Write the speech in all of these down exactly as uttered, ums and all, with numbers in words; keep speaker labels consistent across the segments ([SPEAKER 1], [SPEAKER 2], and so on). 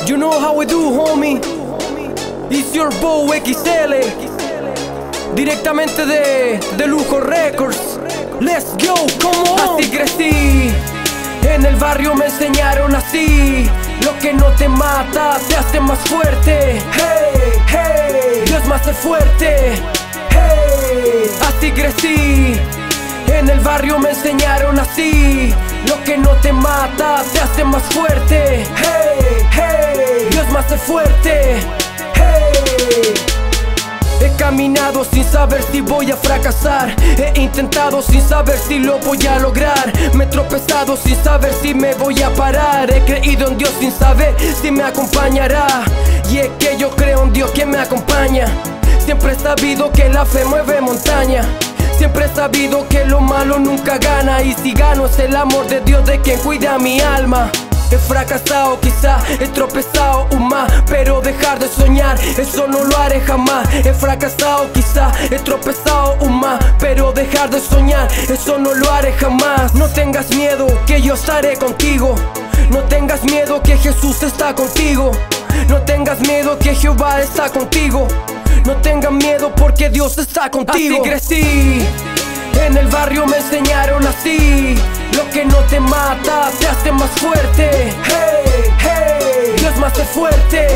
[SPEAKER 1] You know how we do, homie. It's your boy X L, directamente de, de Lujo Records. Let's go, come on. Así crecí, en el barrio me enseñaron así: lo que no te mata te hace más fuerte. Hey, hey, Dios me hace fuerte. Hey, así crecí, en el barrio me enseñaron así: lo que no te mata te hace más fuerte. Hey, hey, Dios me hace fuerte. Hey. He caminado sin saber si voy a fracasar. He intentado sin saber si lo voy a lograr. Me he tropezado sin saber si me voy a parar. He creído en Dios sin saber si me acompañará. Y es que yo creo en Dios que me acompaña. Siempre he sabido que la fe mueve montaña. Siempre he sabido que lo malo nunca gana. Y si gano es el amor de Dios de quien cuida mi alma. He fracasado, quizá he tropezado un más, pero dejar de soñar, eso no lo haré jamás. He fracasado, quizá he tropezado un más, pero dejar de soñar, eso no lo haré jamás. No tengas miedo, que yo estaré contigo. No tengas miedo, que Jesús está contigo. No tengas miedo, que Jehová está contigo. No tengas miedo, porque Dios está contigo. Así crecí, en el barrio me enseñaron así: lo que no te mata te hace más fuerte. Hey, hey, Dios me hace fuerte.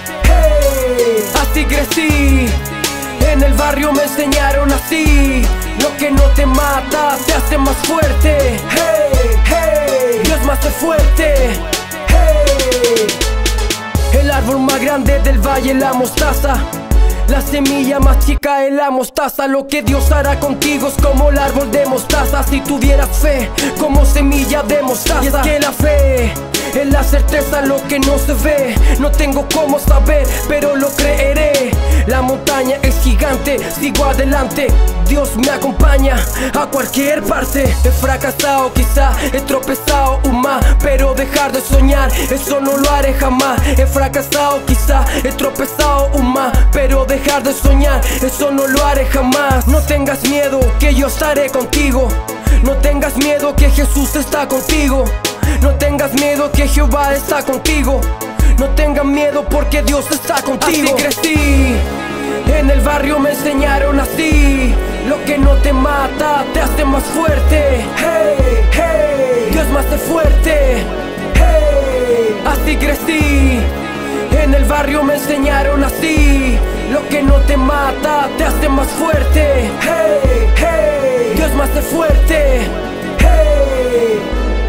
[SPEAKER 1] Hey, así crecí, en el barrio me enseñaron así: lo que no te mata te hace más fuerte. Hey, hey, Dios me hace fuerte. Hey, el árbol más grande del valle, la mostaza. La semilla más chica es la mostaza. Lo que Dios hará contigo es como el árbol de mostaza. Si tuvieras fe, como semilla de mostaza. Y es que la fe es la certeza, lo que no se ve. No tengo cómo saber, pero lo creeré. La montaña es gigante, sigo adelante. Dios me acompaña a cualquier parte. He fracasado, quizá he tropezado un más, pero dejar de soñar, eso no lo haré jamás. He fracasado, quizá he tropezado un más, pero dejar de soñar, eso no lo haré jamás. No tengas miedo, que yo estaré contigo. No tengas miedo, que Jesús está contigo. No tengas miedo, que Jehová está contigo. No tengas miedo, porque Dios está contigo. Así crecí, en el barrio me enseñaron así: lo que no te mata te hace más fuerte. Hey, hey, Dios me hace fuerte. Hey, así crecí, en el barrio me enseñaron así: lo que no te mata te hace más fuerte. Hey, hey, Dios me hace fuerte. Hey.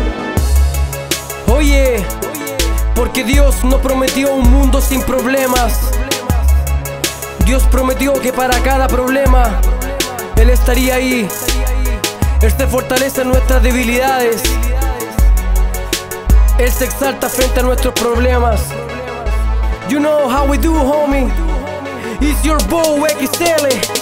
[SPEAKER 1] Oye, porque Dios no prometió un mundo sin problemas. Dios prometió que para cada problema Él estaría ahí. Él se fortalece en nuestras debilidades. Él se exalta frente a nuestros problemas. You know how we do, homie. It's your boy X L.